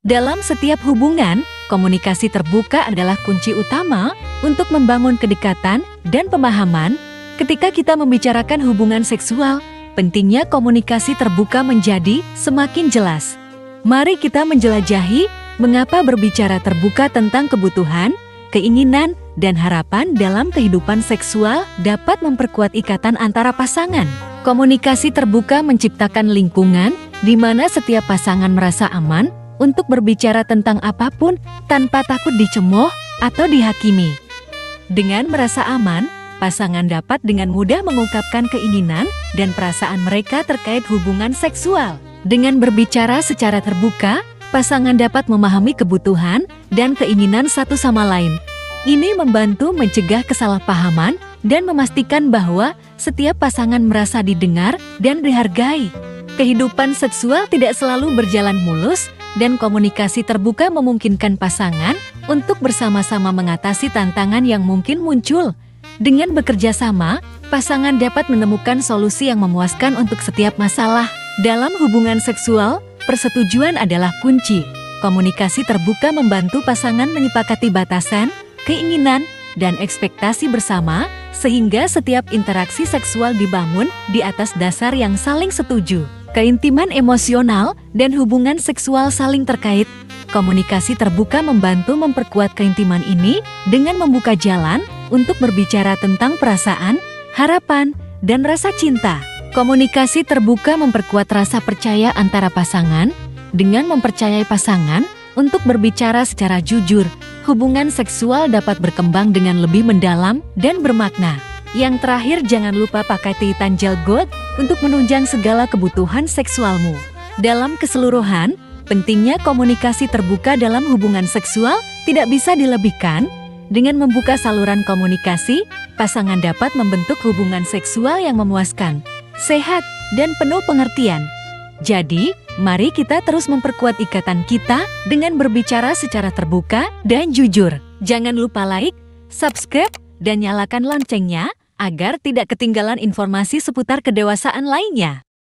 Dalam setiap hubungan, komunikasi terbuka adalah kunci utama untuk membangun kedekatan dan pemahaman. Ketika kita membicarakan hubungan seksual, pentingnya komunikasi terbuka menjadi semakin jelas. Mari kita menjelajahi mengapa berbicara terbuka tentang kebutuhan, keinginan, dan harapan dalam kehidupan seksual dapat memperkuat ikatan antara pasangan. Komunikasi terbuka menciptakan lingkungan di mana setiap pasangan merasa aman untuk berbicara tentang apapun tanpa takut dicemooh atau dihakimi. Dengan merasa aman, pasangan dapat dengan mudah mengungkapkan keinginan dan perasaan mereka terkait hubungan seksual. Dengan berbicara secara terbuka, pasangan dapat memahami kebutuhan dan keinginan satu sama lain. Ini membantu mencegah kesalahpahaman dan memastikan bahwa setiap pasangan merasa didengar dan dihargai. Kehidupan seksual tidak selalu berjalan mulus, dan komunikasi terbuka memungkinkan pasangan untuk bersama-sama mengatasi tantangan yang mungkin muncul. Dengan bekerja sama, pasangan dapat menemukan solusi yang memuaskan untuk setiap masalah. Dalam hubungan seksual, persetujuan adalah kunci. Komunikasi terbuka membantu pasangan menyepakati batasan, keinginan, dan ekspektasi bersama, sehingga setiap interaksi seksual dibangun di atas dasar yang saling setuju. Keintiman emosional dan hubungan seksual saling terkait. Komunikasi terbuka membantu memperkuat keintiman ini dengan membuka jalan untuk berbicara tentang perasaan, harapan, dan rasa cinta. Komunikasi terbuka memperkuat rasa percaya antara pasangan. Dengan mempercayai pasangan untuk berbicara secara jujur, hubungan seksual dapat berkembang dengan lebih mendalam dan bermakna. Yang terakhir, jangan lupa pakai jahitan gel gold untuk menunjang segala kebutuhan seksualmu. Dalam keseluruhan, pentingnya komunikasi terbuka dalam hubungan seksual tidak bisa dilebihkan. Dengan membuka saluran komunikasi, pasangan dapat membentuk hubungan seksual yang memuaskan, sehat, dan penuh pengertian. Jadi, mari kita terus memperkuat ikatan kita dengan berbicara secara terbuka dan jujur. Jangan lupa like, subscribe, dan nyalakan loncengnya agar tidak ketinggalan informasi seputar kedewasaan lainnya.